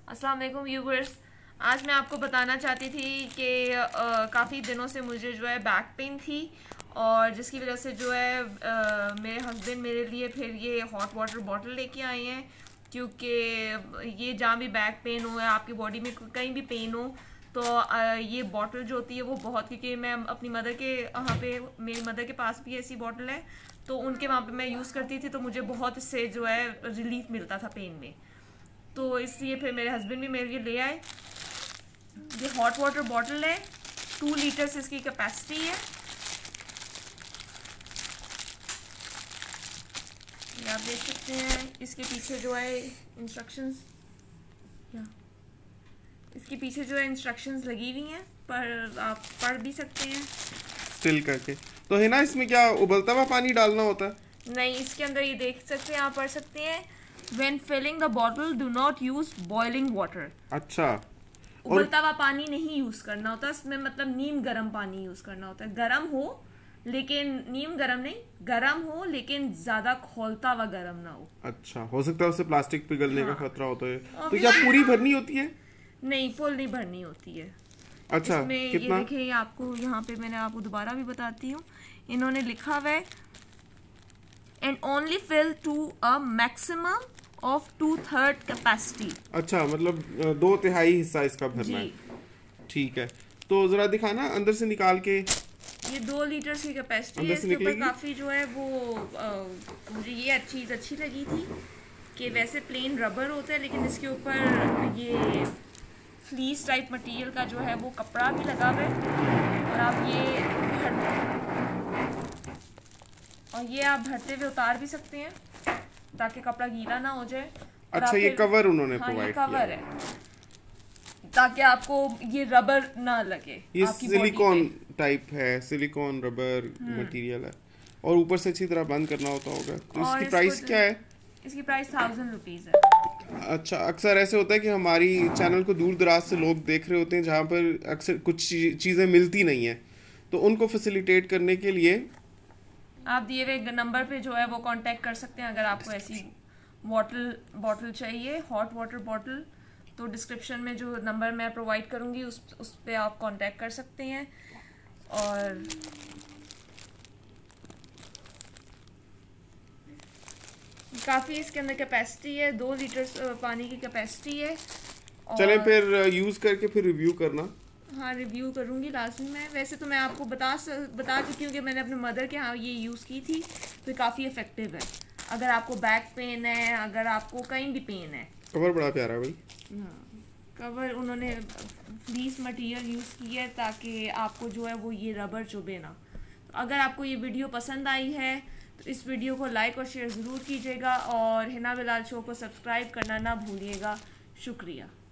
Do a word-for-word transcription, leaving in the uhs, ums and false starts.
अस्सलाम वालेकुम व्यूवर्स। आज मैं आपको बताना चाहती थी कि काफ़ी दिनों से मुझे जो है बैक पेन थी और जिसकी वजह से जो है आ, मेरे हस्बैंड मेरे लिए फिर ये हॉट वाटर बॉटल लेके आए हैं, क्योंकि ये जहाँ भी बैक पेन हो या आपकी बॉडी में कहीं भी पेन हो तो आ, ये बॉटल जो होती है वो बहुत, क्योंकि मैं अपनी मदर के वहाँ पे मेरी मदर के पास भी ऐसी बॉटल है तो उनके वहाँ पे मैं यूज़ करती थी तो मुझे बहुत इससे जो है रिलीफ मिलता था पेन में। तो इसलिए फिर मेरे हस्बैंड भी मेरे लिए ले आए। ये हॉट वाटर बॉटल है, टू लीटर्स इसकी कैपेसिटी है। ये आप देख सकते हैं, इसके पीछे जो है इंस्ट्रक्शंस या इसके पीछे जो है इंस्ट्रक्शंस लगी हुई हैं, पर आप पढ़ भी सकते हैं स्टिल करके। तो है ना, इसमें क्या उबलता हुआ पानी डालना होता है? नहीं, इसके अंदर ये देख सकते हैं, आप पढ़ सकते हैं When filling the bottle, do not use boiling water. अच्छा, उबलता हुआ पानी नहीं यूज करना होता, इसमें मतलब नीम गरम पानी यूज करना होता है। गरम हो लेकिन नीम गरम नहीं, गरम हो लेकिन ज्यादा खौलता हुआ गरम ना हो। अच्छा, हो सकता है उससे प्लास्टिक पिघलने हाँ। का खतरा होता है। तो क्या पूरी भरनी होती है? नहीं, फुल नहीं भरनी होती है। अच्छा, इसमें कितना? ये देखिए, आपको यहाँ पे मैंने आपको दोबारा भी बताती हूँ, इन्होंने लिखा हुआ है and only fill to a maximum of two third capacity. अच्छा, मतलब दो तिहाई हिस्सा इसका भरना है। ठीक है, तो जरा दिखाना अंदर से निकाल के। ये दो लीटर की कैपेसिटी है। इसके ऊपर काफी जो है वो आ, मुझे ये चीज अच्छी लगी थी कि वैसे प्लेन रबर होता है लेकिन इसके ऊपर ये फ्लीस टाइप मटेरियल का जो है वो कपड़ा भी लगा हुआ है और आप ये भर और ये आप भरते हुए उतार भी सकते हैं ताकि कपड़ा गीला ना हो जाए। अच्छा, ये कवर उन्होंने हाँ, प्रोवाइड किया कवर है ताकि आपको ये रबर ना लगे। ये सिलिकॉन टाइप है, सिलिकॉन रबर मटेरियल है और ऊपर से अच्छी तरह बंद करना होता होगा। तो इसकी प्राइस क्या है? इसकी प्राइस थाउजेंड रुपीज है। अच्छा, अक्सर ऐसे होता है कि हमारी चैनल को दूर दराज से लोग देख रहे होते हैं जहाँ पर अक्सर कुछ चीज़ें मिलती नहीं है, तो उनको फैसिलिटेट करने के लिए आप दिए हुए नंबर पे जो है वो कांटेक्ट कर सकते हैं। अगर आपको ऐसी बॉटल बॉटल चाहिए, हॉट वाटर बॉटल, तो डिस्क्रिप्शन में जो नंबर मैं प्रोवाइड करूंगी उस उस पे आप कांटेक्ट कर सकते हैं। और काफ़ी इसके अंदर कैपेसिटी है, दो लीटर पानी की कैपेसिटी है। चले फिर यूज करके फिर रिव्यू करना। हाँ, रिव्यू करूंगी लाजमी मैं। वैसे तो मैं आपको बता बता चुकी हूँ कि मैंने अपने मदर के यहाँ ये यूज़ की थी तो काफ़ी इफेक्टिव है। अगर आपको बैक पेन है, अगर आपको कहीं भी पेन है। कवर बड़ा प्यारा है भाई। हाँ, कवर उन्होंने फ्लीस मटेरियल यूज़ की है ताकि आपको जो है वो ये रबर चुभे ना। तो अगर आपको ये वीडियो पसंद आई है तो इस वीडियो को लाइक और शेयर ज़रूर कीजिएगा और हिना बिलाल शो को सब्सक्राइब करना ना भूलिएगा। शुक्रिया।